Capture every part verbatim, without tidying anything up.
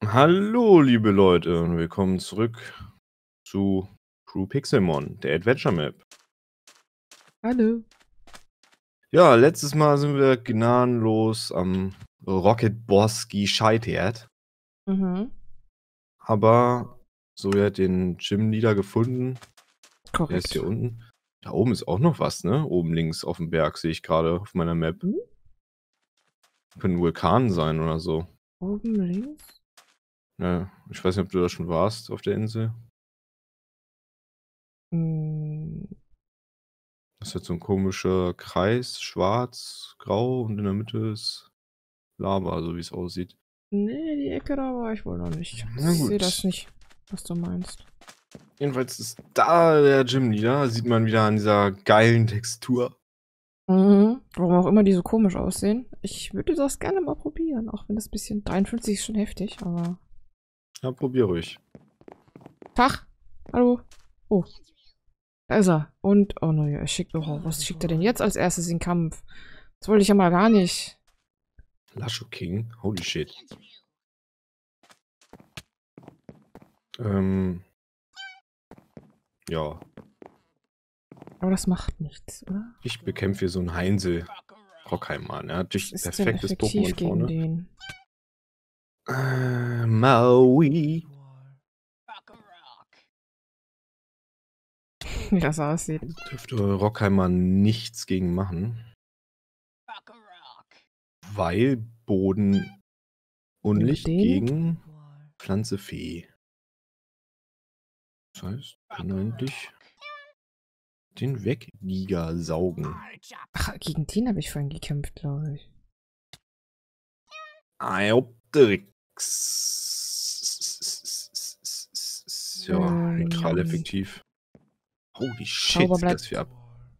Hallo, liebe Leute, und willkommen zurück zu True Pixelmon, der Adventure Map. Hallo. Ja, letztes Mal sind wir gnadenlos am Rocket Boss gescheitert. Mhm. Aber so, er hat den Gym-Leader gefunden. Der ist Korrekt. hier unten. Da oben ist auch noch was, ne? Oben links auf dem Berg sehe ich gerade auf meiner Map. Mhm. Könnte ein Vulkan sein oder so. Oben links? Ja, ich weiß nicht, ob du da schon warst auf der Insel. Hm. Das ist jetzt so ein komischer Kreis, schwarz, grau und in der Mitte ist Lava, so wie es aussieht. Nee, die Ecke da war ich wohl noch nicht. Na Ich sehe gut. das nicht, was du meinst. Jedenfalls ist da der Gym-Leader. Sieht man wieder an dieser geilen Textur. Mhm. Warum auch immer die so komisch aussehen. Ich würde das gerne mal probieren, auch wenn das ein bisschen dreiundfünfzig ist schon heftig, aber. Ja, probier ruhig. Tag! Hallo! Oh. Da ist er. Und, oh naja, er schickt, oh, was schickt er denn jetzt als erstes in den Kampf? Das wollte ich ja mal gar nicht. Lasho King? Holy shit. Ähm. Ja. Aber das macht nichts, oder? Ich bekämpfe hier so einen Heinzel Rockheim-Mann. Er hat Was natürlich ist denn perfektes effektiv Pokémon gegen vorne. den? Äh, Maui. Wie das aussieht. Dürfte Rockheimer nichts gegen machen. Weil Boden und Und Licht den? gegen Pflanze Fee. Das heißt, kann eigentlich den Weggiga saugen. Ach, gegen den habe ich vorhin gekämpft, glaube ich. Aeopteryx. Ja, Ähm, neutral effektiv. Holy shit, sieht Zauberblatt. das hier ab.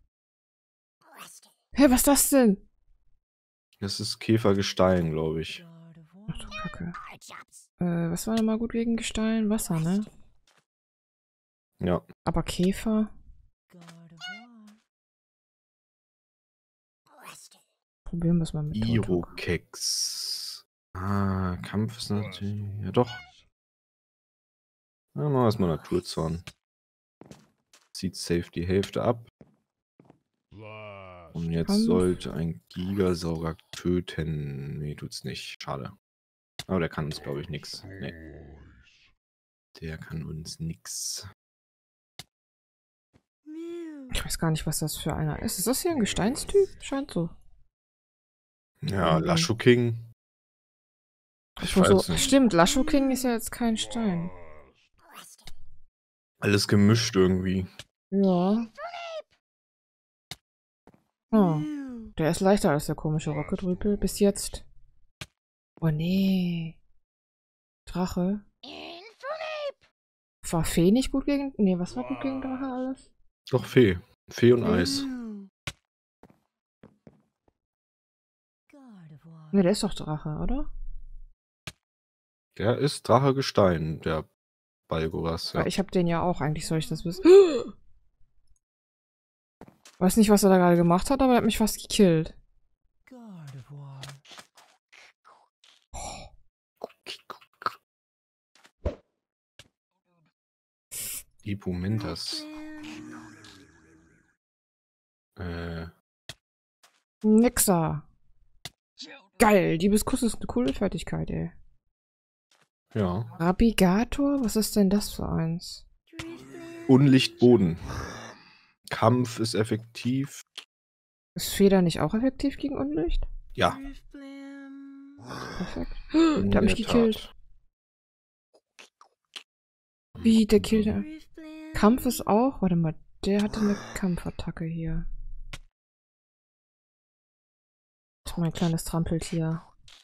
Hä, was ist das denn? Das ist Käfergestein, glaube ich. Ach du Kacke. Äh, was war denn mal gut gegen Gestein? Wasser, ne? Ja. Aber Käfer? Probieren wir es mal mit Totok. Irokex. Ah, Kampf ist natürlich. Ja, doch. Na, machen wir erstmal Naturzorn. Zieht safe die Hälfte ab. Und jetzt Kampf. sollte ein Gigasauger töten. Nee, tut's nicht. Schade. Aber der kann uns, glaube ich, nix. Nee. Der kann uns nix. Ich weiß gar nicht, was das für einer ist. Ist das hier ein Gesteinstyp? Scheint so. Ja, Irgendwie. Lasho King. Ich weiß so, nicht. stimmt, Lasho King ist ja jetzt kein Stein. Alles gemischt irgendwie. Ja. Oh. Der ist leichter als der komische Rocket-Rüpel bis jetzt. Oh nee. Drache. War Fee nicht gut gegen. Nee, was war gut gegen Drache alles? Doch, Fee. Fee und Eis. Ne, der ist doch Drache, oder? Der ist Drache Gestein, der Balgoras, ja. Weil ich hab den ja auch, eigentlich soll ich das wissen. Weiß nicht, was er da gerade gemacht hat, aber er hat mich fast gekillt. Ipumentas. Äh. Nixer. Geil, Diebeskuss ist eine coole Fertigkeit, ey. Ja. Rabigator? Was ist denn das für eins? Unlichtboden. Kampf ist effektiv. Ist Feder nicht auch effektiv gegen Unlicht? Ja. Perfekt. Der hat mich gekillt. Wie, der killt er. Kampf ist auch. Warte mal, der hatte eine Kampfattacke hier. Das ist mein kleines Trampeltier.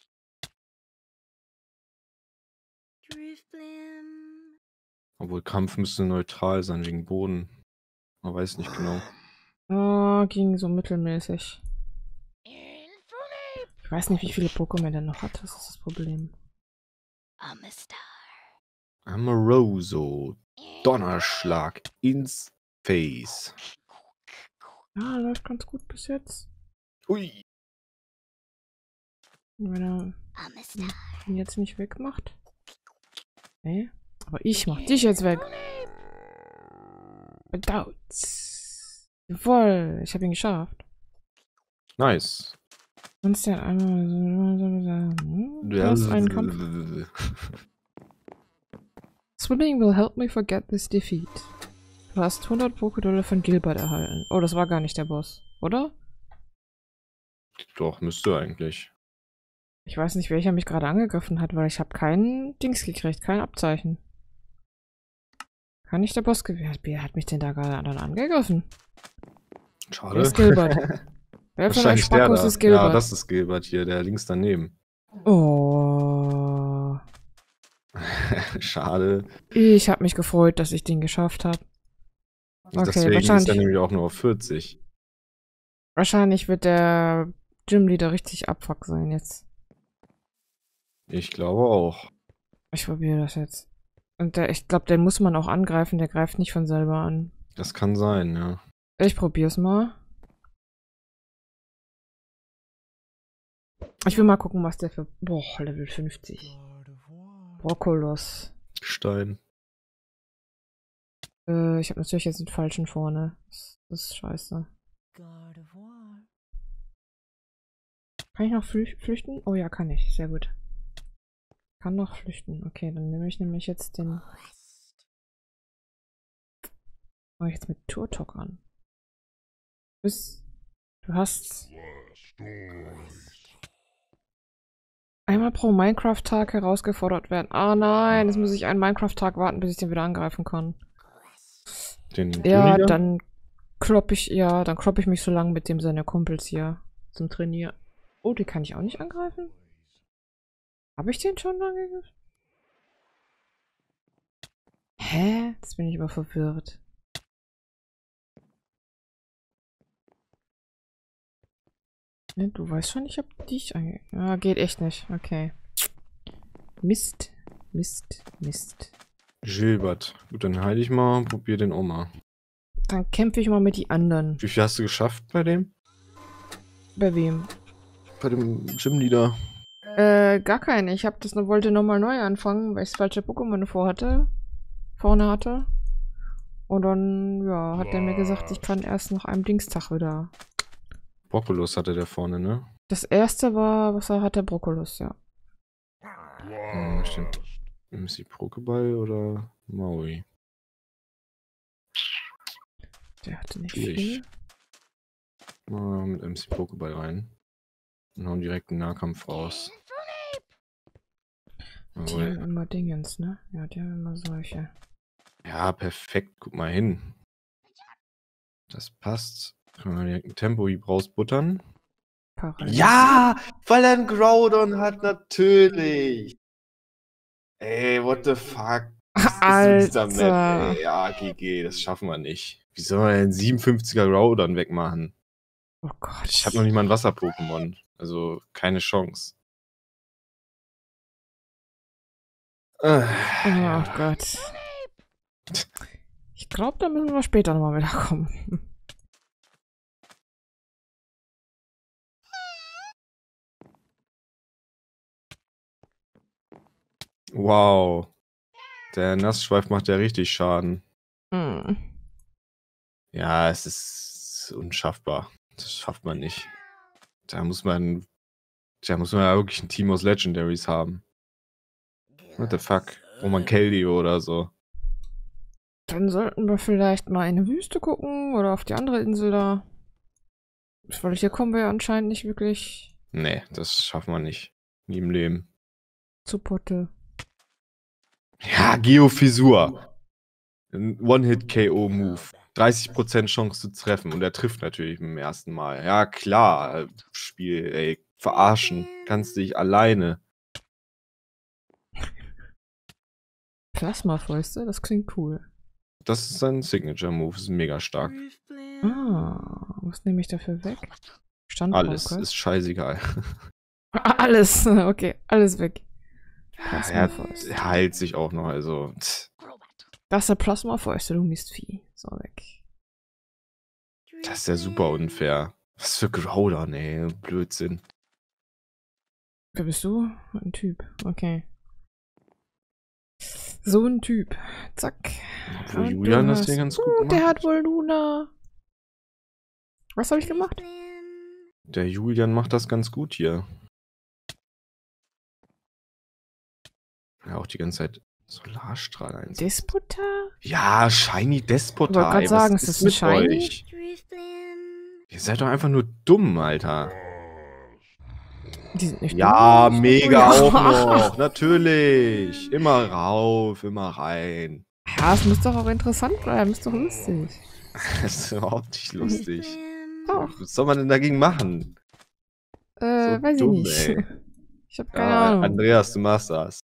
Obwohl Kampf müsste neutral sein wegen Boden. Man weiß nicht genau. Oh, ging so mittelmäßig. Ich weiß nicht, wie viele Pokémon der noch hat. Das ist das Problem. Amoroso. Donnerschlag ins Face. Ja, läuft ganz gut bis jetzt. Ui. Wenn er ihn jetzt nicht wegmacht. Nee. Aber ich mach dich jetzt weg. Bedauert. Jawohl, ich habe ihn geschafft. Nice. Sonst ja einmal. Du hast einen Kampf. Swimming will help me forget this defeat. Du hast hundert Pokédolle von Gilbert erhalten. Oh, das war gar nicht der Boss, oder? Doch, müsste eigentlich. Ich weiß nicht, welcher mich gerade angegriffen hat, weil ich habe keinen Dings gekriegt, kein Abzeichen. Kann nicht der Boss gewesen? Wer hat mich denn da gerade dann angegriffen? Schade. Wer ist Gilbert? Wer von euch Spackos ist Gilbert? Ja, das ist Gilbert hier, der links daneben. Oh. Schade. Ich habe mich gefreut, dass ich den geschafft habe. Okay, Deswegen wahrscheinlich, ist er nämlich auch nur auf vierzig. Wahrscheinlich wird der Gymleader richtig abfuck sein jetzt. Ich glaube auch. Ich probiere das jetzt. Und der, ich glaube, den muss man auch angreifen, der greift nicht von selber an. Das kann sein, ja. Ich probier's mal. Ich will mal gucken, was der für... Boah, Level fünfzig. Brokkolos. Stein. Äh, ich habe natürlich jetzt den falschen vorne. Das, das ist scheiße. Kann ich noch flü flüchten? Oh ja, kann ich. Sehr gut. Kann noch flüchten. Okay, dann nehme ich nämlich jetzt den... Mach ich jetzt mit Turtok an. Du bist... Du hast... Einmal pro Minecraft-Tag herausgefordert werden. Ah nein, jetzt muss ich einen Minecraft-Tag warten, bis ich den wieder angreifen kann. Den Ja, Gymleader? dann klopp ich, ja, dann klopp ich mich so lange mit dem seine Kumpels hier zum Trainieren. Oh, die kann ich auch nicht angreifen? Habe ich den schon angegriffen? Hä? Jetzt bin ich aber verwirrt. Ne, du weißt schon, ich habe dich angegriffen. Ah, geht echt nicht. Okay. Mist. Mist. Mist. Gilbert. Gut, dann heile ich mal und probier den auch mal. Dann kämpfe ich mal mit die anderen. Wie viel hast du geschafft bei dem? Bei wem? Bei dem Gymleader. Äh, gar keine. Ich hab das noch, wollte nochmal neu anfangen, weil ich das falsche Pokémon vorhatte. Vorne hatte. Und dann, ja, hat der mir gesagt, ich kann erst nach einem Dingstag wieder. Brokkolos hatte der vorne, ne? Das erste war, was er hatte, Brokkolos, ja. Ja, stimmt. M C Pokéball oder Maui? Der hatte nicht Schwierig. viel. Mal mit M C Pokéball rein. Und hauen direkt einen Nahkampf raus. Die Jawohl. haben immer Dingens, ne? Ja, die haben immer solche. Ja, perfekt. Guck mal hin. Das passt. Können wir direkt ein Tempo-Hieb rausbuttern. Parallel. Ja, weil er einen Groudon hat, natürlich. Ey, what the fuck. Was ist mit dieser Map, Alter. ey? Ja, G G, das schaffen wir nicht. Wie soll man denn siebenundfünfziger Groudon wegmachen? Oh Gott. Ich habe noch nicht mal ein Wasser-Pokémon. Also keine Chance. Äh, Oh ja. Gott. Ich glaube, da müssen wir später nochmal wiederkommen. Wow. Der Nassschweif macht ja richtig Schaden. Hm. Ja, es ist unschaffbar. Das schafft man nicht. Da muss man. Da muss man ja wirklich ein Team aus Legendaries haben. What the fuck? Wo man Keldeo oder so. Dann sollten wir vielleicht mal in eine Wüste gucken oder auf die andere Insel da. Weil hier kommen wir ja anscheinend nicht wirklich Nee, das schaffen wir nicht. Nie im Leben. zu Potte. Ja, Geofissur. Ein One-Hit-K O-Move. dreißig Prozent Chance zu treffen. Und er trifft natürlich beim ersten Mal. Ja, klar. Spiel, ey. Verarschen. Kannst dich alleine. Plasmafäuste, das klingt cool. Das ist sein Signature-Move. Ist mega stark. Ah, was nehme ich dafür weg? Standpunkt. Alles ist scheißegal. Alles, okay, alles weg. Er, er heilt sich auch noch, also. Das ist der Plasmafäuste, du Mistvieh. So weg. Das ist ja super unfair. Was für Groudon, ey. Blödsinn. Wer bist du? Ein Typ, okay. So ein Typ. Zack. Obwohl Und Julian du das hier hast- ganz gut Uh, der macht. hat wohl Luna. Was habe ich gemacht? Der Julian macht das ganz gut hier. Ja, auch die ganze Zeit Solarstrahl einsetzen. Despota? Ja, Shiny Despota. Ich wollte gerade ey, sagen, was ist das ist ein mit Shiny? euch? Ihr seid doch einfach nur dumm, Alter. Die sind nicht Ja, dumm. mega Ja. auch noch. Natürlich. Immer rauf, immer rein. Ja, es muss doch auch interessant bleiben. Ist doch lustig. Das ist überhaupt nicht lustig. Doch. Was soll man denn dagegen machen? Äh, So weiß dumm, ich nicht. ey. Ich habe keine Ja, Ahnung. Andreas, du machst das.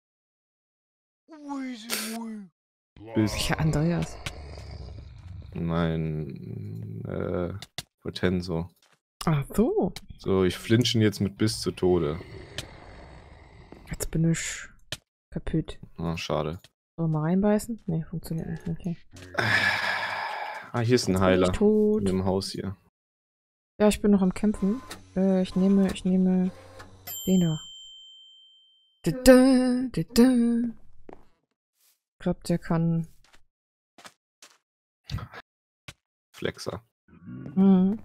Bis Ja, Andreas. mein äh, Potenso. Ach so. So, ich flinche ihn jetzt mit bis zu Tode. Jetzt bin ich kaputt. Oh, schade. Sollen wir mal reinbeißen? Nee, funktioniert nicht. Okay. Ah, hier ist ein Jetzt bin ich Heiler. tot. In dem Haus hier. Ja, ich bin noch am Kämpfen. Äh, ich nehme, ich nehme den da. Da, da, da, da. Ich glaube, der kann. Flexer. Mhm.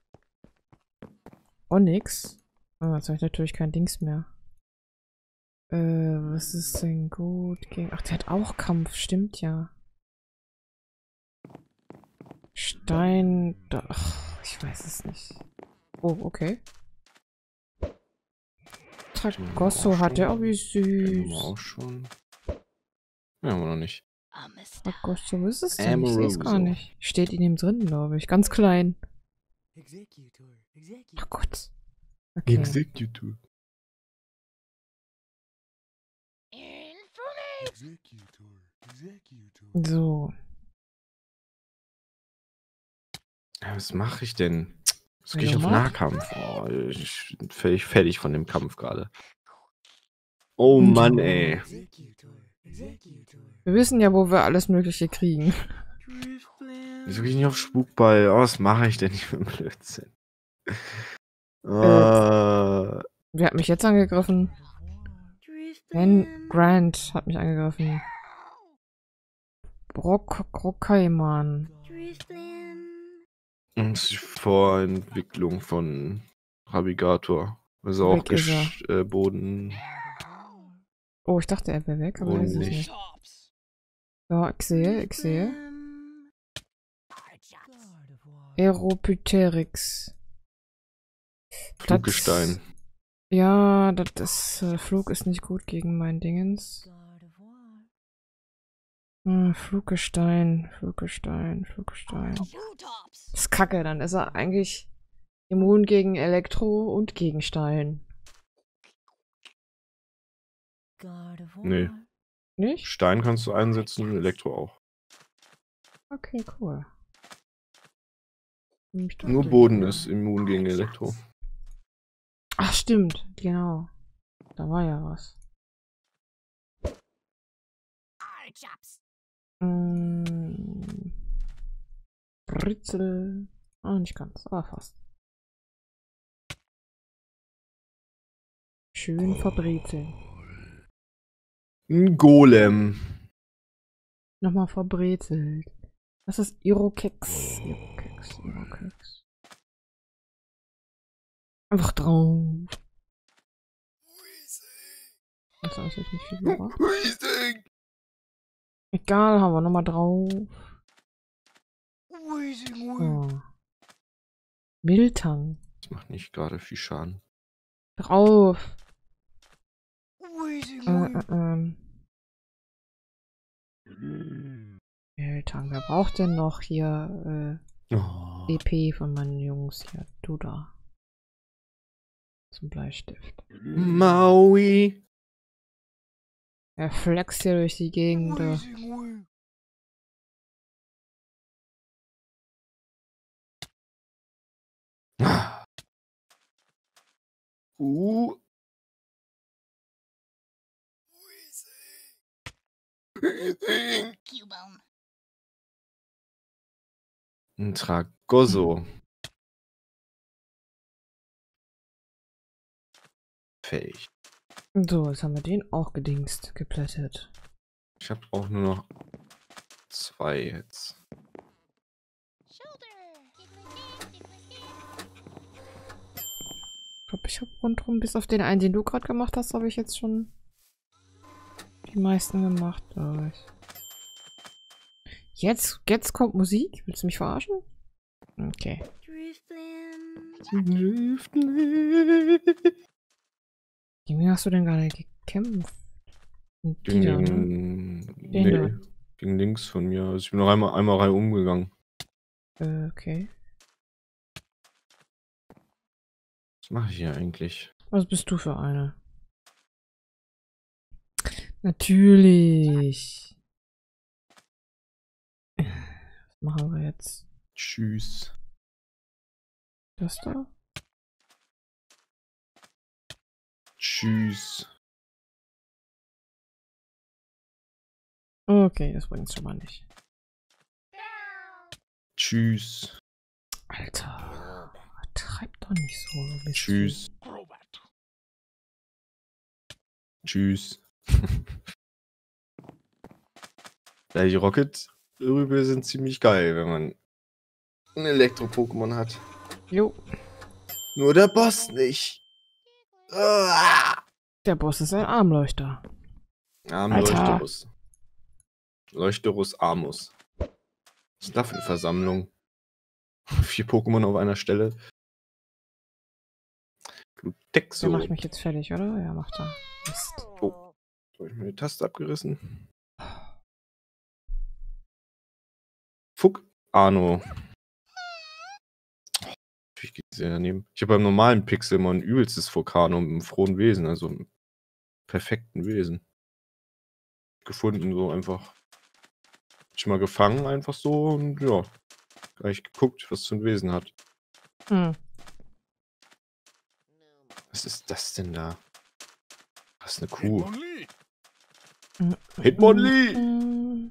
Onyx. Oh, jetzt habe ich natürlich kein Dings mehr. Äh, was ist denn gut gegen. Ach, der hat auch Kampf, stimmt ja. Stein. Da, ach, ich weiß es nicht. Oh, okay. Tragosso hat der auch wie Den haben wir süß. auch schon. Ja, haben wir noch nicht. Tragosso, was ist es denn? Ich sehe es gar Amoroso. nicht. Steht in ihm drin, glaube ich. Ganz klein. Ach Gott. Okay. Executor. So. Ja, was mache ich denn? Was Ja, gehe ich auf normal. Nahkampf? Oh, ich bin völlig fertig von dem Kampf gerade. Oh Ja. Mann, ey. Wir wissen ja, wo wir alles Mögliche kriegen. Wieso gehe ich nicht auf Spukball? Oh, was mache ich denn nicht für einen Blödsinn? Äh, Wer hat mich jetzt angegriffen? Ben Grant hat mich angegriffen. Brock Brockaiman. und die Vorentwicklung von Rabigator. Also auch Weg ist er. Gesch äh, Boden. Oh, ich dachte, er wäre weg, aber er ist es Bodenlicht. nicht. Ja, ich sehe, ich sehe. Aeropyteryx. Fluggestein. Ja, das ist, äh, Flug ist nicht gut gegen mein Dingens. Hm, Fluggestein, Fluggestein, Fluggestein. Das ist kacke, dann ist er eigentlich immun gegen Elektro und gegen Stein. Nee. Nicht? Stein kannst du einsetzen, Elektro auch. Okay, cool. Nimm ich doch Nur den. Boden ist immun gegen Elektro. Ach, stimmt, genau. Da war ja was. Mm. Britzel. Ah, nicht ganz, aber fast. Schön verbrezeln. Ein Golem. Nochmal verbrezelt. Das ist Irokex. Irokex, Irokex. Einfach drauf. Das ist eigentlich nicht viel gebracht. Egal, haben wir nochmal drauf. So. Miltang. Das macht nicht gerade viel Schaden. Drauf. Äh, äh, ähm. Miltang. Wer braucht denn noch hier Oh. äh, E P von meinen Jungs hier? Du da. Zum Bleistift. Maui. Er flext hier durch die Gegend. Da. Uh. Ein Tragosso. Fähig. So, jetzt haben wir den auch gedingst, geplättet. Ich habe auch nur noch zwei jetzt. Ich glaube, ich habe rundherum, bis auf den einen, den du gerade gemacht hast, habe ich jetzt schon die meisten gemacht, glaube ich. Jetzt, jetzt kommt Musik? Willst du mich verarschen? Okay. Gegen wen hast du denn gerade gekämpft? Die Gegen da, ne? den, Den da. nee, gegen links von mir. Also ich bin noch einmal, einmal rein umgegangen. Äh, okay. Was mache ich hier eigentlich? Was bist du für eine? Natürlich. Was machen wir jetzt? Tschüss. Das da? Tschüss. Okay, das bringt's schon mal nicht. Tschüss. Alter. Treib doch nicht so. du bist Tschüss. Tschüss. Ja, die Rocket-Rübe sind ziemlich geil, wenn man ein Elektro-Pokémon hat. Jo. Nur der Boss nicht. Ah! Der Boss ist ein Armleuchter. Arm Alter. Leuchterus. Leuchterus Armus. Was ist da für eine Versammlung? Vier Pokémon auf einer Stelle. Der Glutexo. macht mich jetzt fertig, oder? Ja, macht er. Mist. Oh. Habe ich mir die Taste abgerissen? Fuck. Arno. Natürlich geht es ja daneben. Ich habe beim normalen Pixelmon ein übelstes Vulkan und einen frohen Wesen, also einen perfekten Wesen. Gefunden, so einfach. Hab ich mal gefangen, einfach so und ja. Gleich geguckt, was für ein Wesen hat. Hm. Was ist das denn da? Was ist eine Kuh? Hm. Hitmonlee! Hm.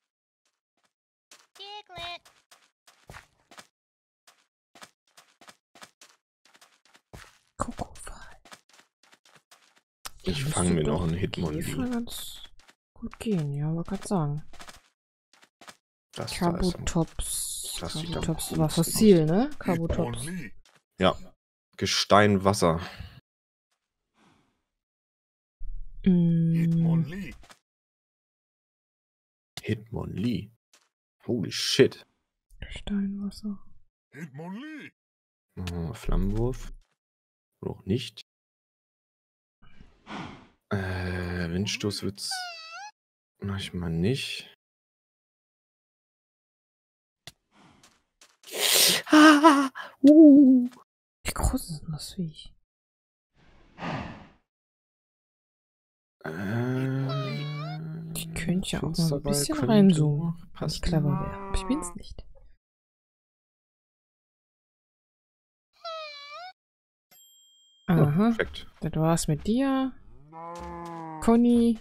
Kokofall. Ich fange mir noch einen Hitmonlee. Die kann ganz gut gehen, ja, aber kann sagen. Das da ist Kabutops. das sieht am Kabutops coolsten war fossil, ne? Kabutops. Ja. Gestein, Wasser. Mm. Hitmonlee. Holy shit. Steinwasser. Oh, Flammenwurf. Oder auch nicht. Äh, Windstoß wird's manchmal nicht. Ah, uh. Wie groß ist denn das Viech? Äh, Ich könnte ja auch mal so ein Finsterball bisschen könnte reinzoomen, noch wenn ich passen. clever wäre. Aber ich bin's nicht. Ja, Aha. perfekt. Das war's mit dir. Conny.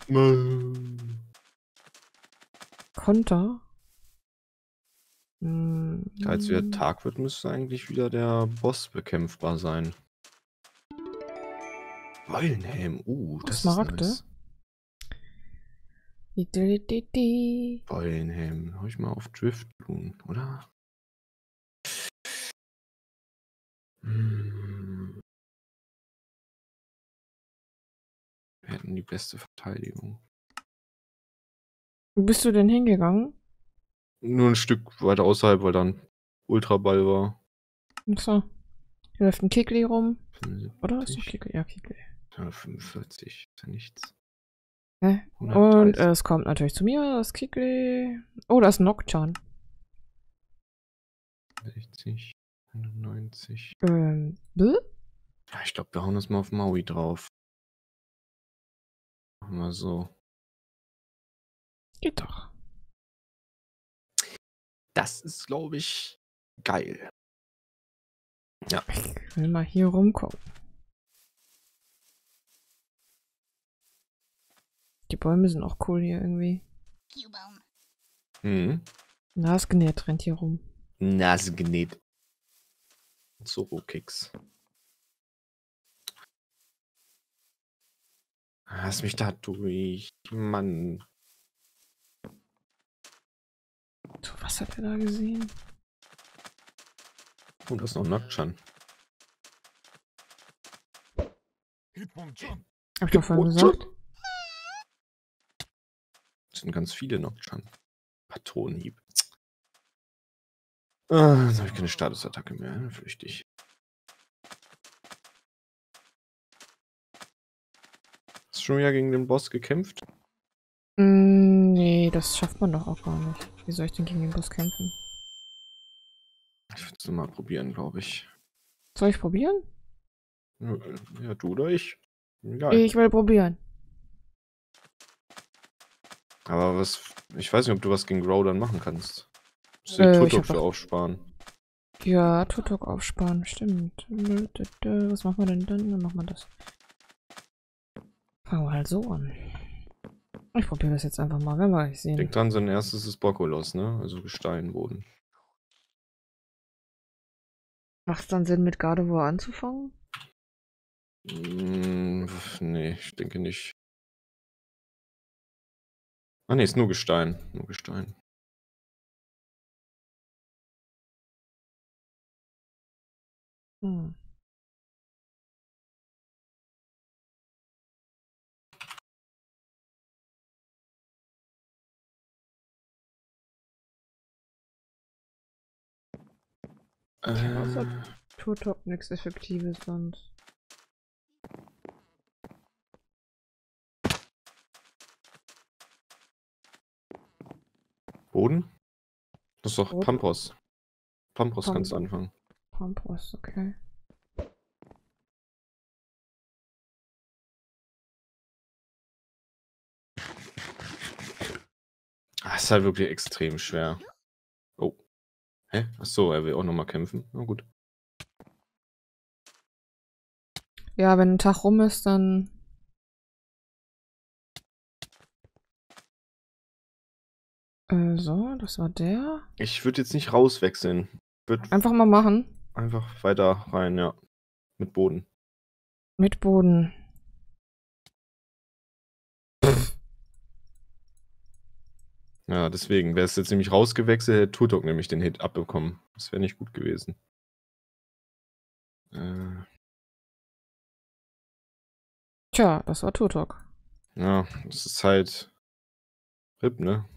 Konter. Hm. Als wieder Tag wird, müsste eigentlich wieder der Boss bekämpfbar sein. Wollenhelm, uh, das Smaragde? ist nice. Di, di, di, di. Wollenhelm, hau ich mal auf Drift tun, oder? Hm. Wir hätten die beste Verteidigung. Wo bist du denn hingegangen? Nur ein Stück weiter außerhalb, weil dann Ultraball war. Achso. Hier läuft ein Kikli rum. fünfundsiebzig. Oder? Ist doch Kikli? Ja, Kikli. Ja, fünfundvierzig, ist ja nichts. Hä? Und äh, es kommt natürlich zu mir, das Kikli. Oh, da ist ein Nocturne. sechzig, einundneunzig. Ähm, bäh? Ja, ich glaube, wir hauen das mal auf Maui drauf. Machen wir so. Geht doch. Das ist, glaube ich, geil. Ja. Ich will mal hier rumgucken. Die Bäume sind auch cool hier irgendwie. Mhm. Nasgenäht rennt hier rum. Nase genäht. Zoro-Kicks. Lass mich da durch. Mann. So, was hat er da gesehen? Und das ist noch Nacktschan. Hab ich doch vorhin gesagt. Das sind ganz viele Nacktschan. Patronenhieb. Ah, jetzt habe ich keine Statusattacke mehr. Flüchtig. Hast du schon wieder gegen den Boss gekämpft? Mm, nee, das schafft man doch auch gar nicht. Wie soll ich denn gegen den Boss kämpfen? Ich würde es mal probieren, glaube ich. Soll ich probieren? Ja, ja, du oder ich. Egal. Ich will probieren. Aber was. Ich weiß nicht, ob du was gegen Grow dann machen kannst. Musst du Äh, die ich Tutok hab für doch- aufsparen. Ja, Tutok aufsparen, stimmt. Was machen wir denn dann? Dann machen wir das. Fangen wir halt so an. Ich probiere das jetzt einfach mal, wenn wir gleich sehen. Denk dran, sein erstes ist Bokkolos, ne? Also Gesteinboden. Macht es dann Sinn, mit Gardevoir anzufangen? Mm, nee, ich denke nicht. Ah ne, ist nur Gestein. Nur Gestein. Hm. Äh, Tutok nichts Effektives sonst. Boden? Das ist doch Boden? Pampos. Pampos Pam- kannst du anfangen. Pampos, okay. Ah, ist halt wirklich extrem schwer. Oh. Hä? Achso, er will auch nochmal kämpfen. Na gut. Ja, wenn ein Tag rum ist, dann... Äh, so, das war der. Ich würde jetzt nicht rauswechseln. Ich würde Einfach mal machen. einfach weiter rein, ja. Mit Boden. Mit Boden. Ja, deswegen. Wäre es jetzt nämlich rausgewechselt, hätte Tutok nämlich den Hit abbekommen. Das wäre nicht gut gewesen. Äh, Tja, das war Tutok. ja, das ist halt R I P, ne?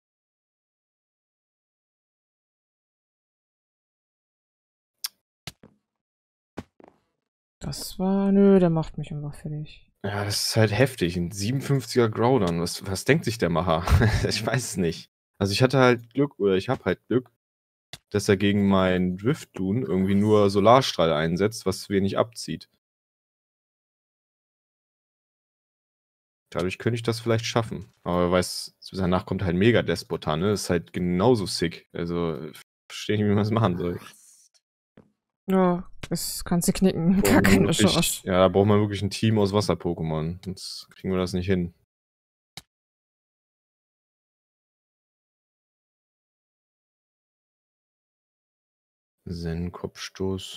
Das war... Nö, der macht mich einfach fertig. Ja, das ist halt heftig. Ein siebenundfünfziger Groudon. Was, was denkt sich der Macher? Ich weiß es nicht. Also ich hatte halt Glück, oder ich habe halt Glück, dass er gegen meinen Driftloon irgendwie nur Solarstrahl einsetzt, was wenig abzieht. Dadurch könnte ich das vielleicht schaffen. Aber wer weiß, danach kommt halt Mega Despotan, ne? Das ist halt genauso sick. Also, verstehe nicht, wie man das machen soll. Ja, das kannst du knicken. Braucht Gar man keine wirklich, Chance. ja, da braucht man wirklich ein Team aus Wasser-Pokémon. Sonst kriegen wir das nicht hin. Zen-Kopfstoß.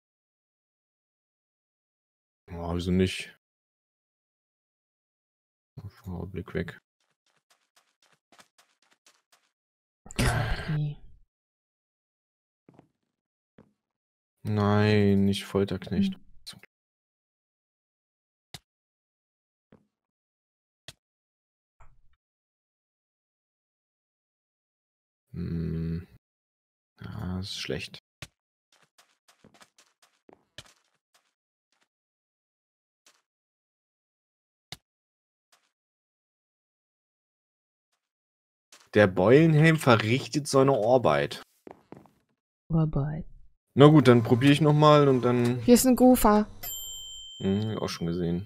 Oh, wieso nicht? Oh, Blick weg. Okay. Nein, nicht Folterknecht. Hm. Ja, das ist schlecht. Der Beulenhelm verrichtet seine Arbeit. Arbeit. Na gut, dann probiere ich nochmal und dann... Hier ist ein Goofer. Hm, auch schon gesehen.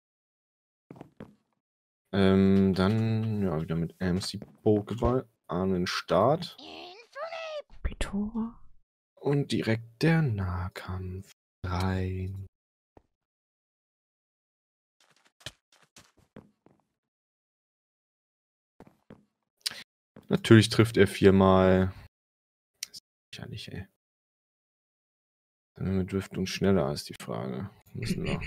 Ähm, dann, ja, wieder mit M C Pokéball an den Start. Pitora. Und direkt der Nahkampf rein. Natürlich trifft er viermal. Das ist lächerlich, ey. Dann mit Drift und schneller ist die Frage. Müssen wir.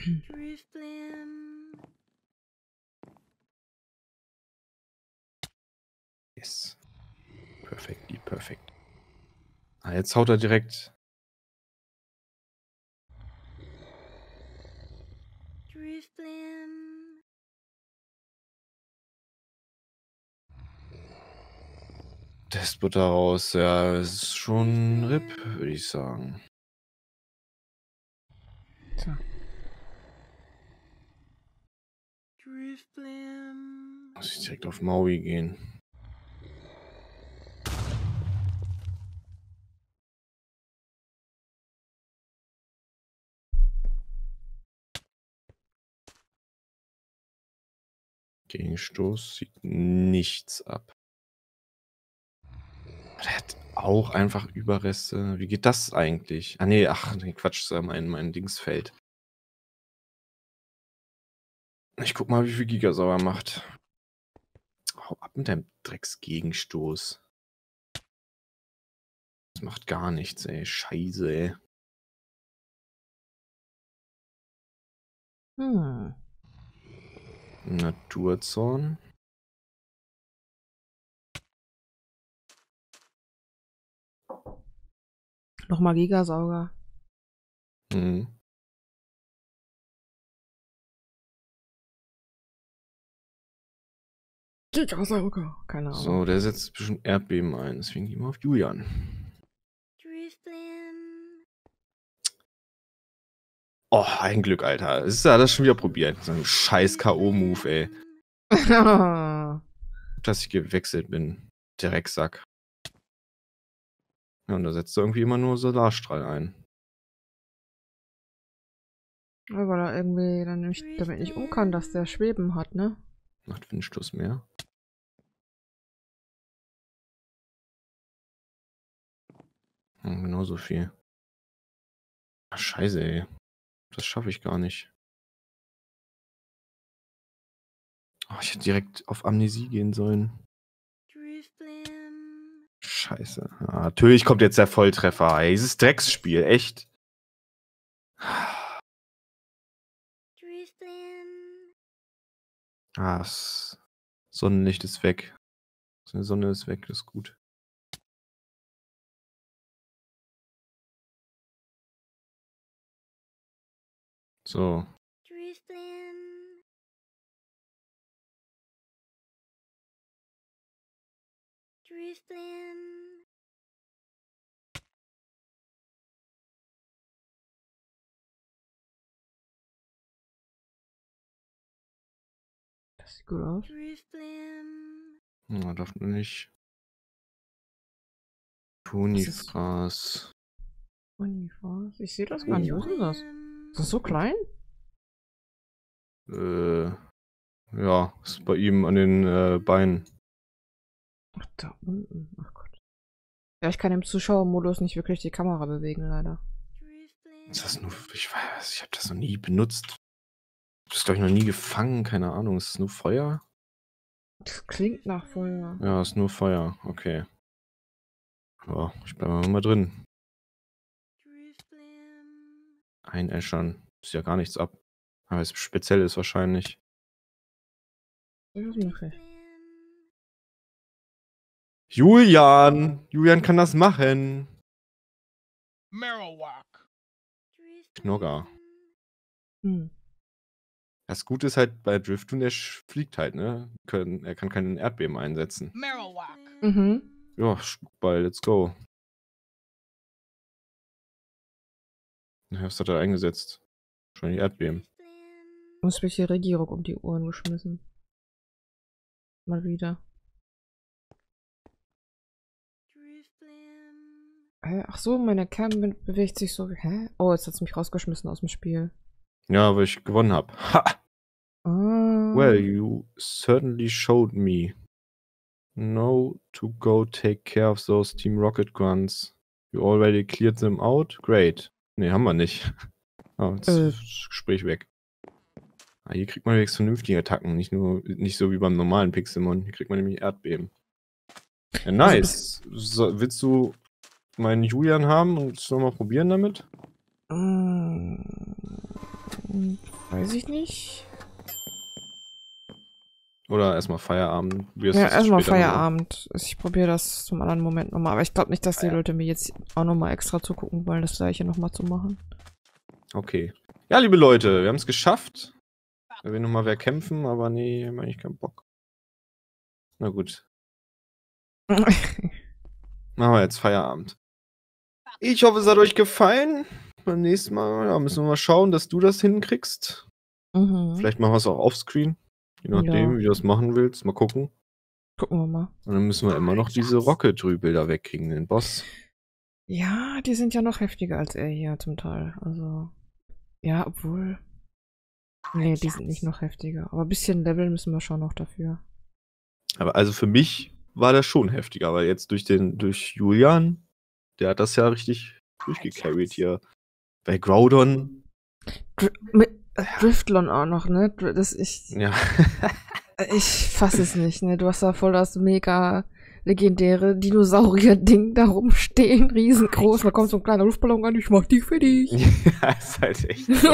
Yes. Perfekt, perfekt. Ah, jetzt haut er direkt. Testbutter raus, ja, ist schon R I P, würde ich sagen. So. Muss ich direkt auf Maui gehen. Gegenstoß sieht nichts ab. Der hat auch einfach Überreste. Wie geht das eigentlich? Ah nee, ach nee, Quatsch, das ist ja mein, mein Dingsfeld. Ich guck mal, wie viel Gigasauer macht. Hau ab mit deinem Drecksgegenstoß. Das macht gar nichts, ey. Scheiße, ey. Hm. Naturzorn. Nochmal Gigasauger. Hm. Gigasauger. Keine Ahnung. So, der setzt bestimmt Erdbeben ein. Deswegen gehen wir auf Julian. Oh, ein Glück, Alter. Das ist ja das schon wieder probiert. So ein scheiß K O-Move, ey. Dass ich gewechselt bin. Drecksack. Ja, und da setzt er irgendwie immer nur Solarstrahl ein. Weil er irgendwie dann nicht, damit nicht um kann, dass der Schweben hat, ne? Macht Windstoß mehr. Ja, genauso viel. Ach, scheiße, ey. Das schaffe ich gar nicht. Oh, ich hätte direkt auf Amnesie gehen sollen. Scheiße. Ah, natürlich kommt jetzt der Volltreffer, ey. Dieses Drecksspiel, echt. Ah, das Sonnenlicht ist weg. Die Sonne ist weg, das ist gut. So. Das sieht gut aus. Ja, darf man nicht. Punifras. Punifras? Ich sehe das gar nicht. Wo ist denn das? Ist das so klein? Äh, ja, ist bei ihm an den äh, Beinen. Ach, da unten. Ach Gott. Ja, ich kann im Zuschauermodus nicht wirklich die Kamera bewegen, leider. Ist das nur. Ich weiß, ich habe das noch nie benutzt. Das ist, glaube ich, noch nie gefangen, keine Ahnung. Ist es nur Feuer? Das klingt nach Feuer. Ja, ist nur Feuer, okay. Ja, ich bleibe mal drin. Einäschern. Ist ja gar nichts ab. Aber es speziell ist wahrscheinlich. Das ist möglich. Julian! Julian kann das machen! Knogger. Hm. Das Gute ist halt bei Driftun, der fliegt halt, ne? Können, er kann keinen Erdbeben einsetzen. Mhm. Ja, Spukball, let's go. Ja, was hat er eingesetzt? Schon die Erdbeben. Uns wird hier Regierung um die Ohren geschmissen. Mal wieder. Hä? Ach so, meine Cam be bewegt sich so. Hä? Oh, jetzt hat es mich rausgeschmissen aus dem Spiel. Ja, weil ich gewonnen habe. Ha! Ah. Well, you certainly showed me. No to go take care of those Team Rocket guns. You already cleared them out? Great. Ne, haben wir nicht. Oh, jetzt Äh. ist das Gespräch weg. Ah, hier kriegt man wenigstens vernünftige Attacken, nicht nur nicht so wie beim normalen Pixelmon. Hier kriegt man nämlich Erdbeben. Ja, nice. So, willst du meinen Julian haben und es nochmal probieren damit? Hm, weiß ich nicht. Oder erstmal Feierabend. Ja, erstmal Feierabend. Mal. Ich probiere das zum anderen Moment nochmal. Aber ich glaube nicht, dass die ja. Leute mir jetzt auch nochmal extra zugucken wollen, das gleiche nochmal zu machen. Okay. Ja, liebe Leute, wir haben es geschafft. Wir will nochmal wer kämpfen, aber nee, haben eigentlich keinen Bock. Na gut. Machen wir jetzt Feierabend. Ich hoffe, es hat euch gefallen. Beim nächsten Mal ja, müssen wir mal schauen, dass du das hinkriegst. Mhm. Vielleicht machen wir es auch offscreen. Je nachdem, ja. wie du das machen willst. Mal gucken. Gucken wir mal. Und dann müssen wir immer noch diese Rocket-Rübilder wegkriegen, den Boss. Ja, die sind ja noch heftiger als er hier zum Teil. Also, ja, obwohl... Nee, die sind nicht noch heftiger. Aber ein bisschen Level müssen wir schon noch dafür. Aber also für mich war das schon heftiger, weil jetzt durch den, durch Julian, der hat das ja richtig durchgecarried hier. Bei Groudon. Dr mit äh, Driftlon auch noch, ne? Das ich. Ja. Ich fasse es nicht, ne? Du hast da voll das mega legendäre Dinosaurier-Ding da rumstehen, riesengroß. Da kommt so ein kleiner Luftballon an, ich mach die für dich. Ja, ist halt echt so.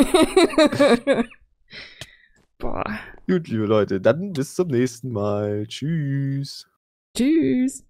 Boah. Gut, liebe Leute, dann bis zum nächsten Mal. Tschüss. Tschüss.